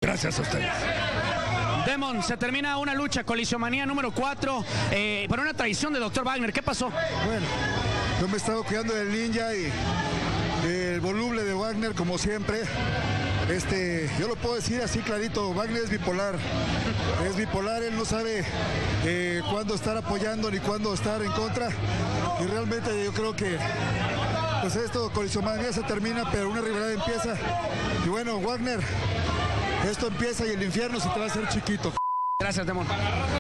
Gracias a ustedes. Demon, se termina una lucha, Colisiomanía número 4, por una traición de Dr. Wagner. ¿Qué pasó? Bueno, yo me he estado cuidando del ninja y del voluble de Wagner, como siempre. Yo lo puedo decir así clarito, Wagner es bipolar, él no sabe cuándo estar apoyando ni cuándo estar en contra, y realmente yo creo que pues esto, Colisiomanía se termina, pero una rivalidad empieza, y bueno, Wagner, esto empieza y el infierno se te va a hacer chiquito. Gracias, Demon.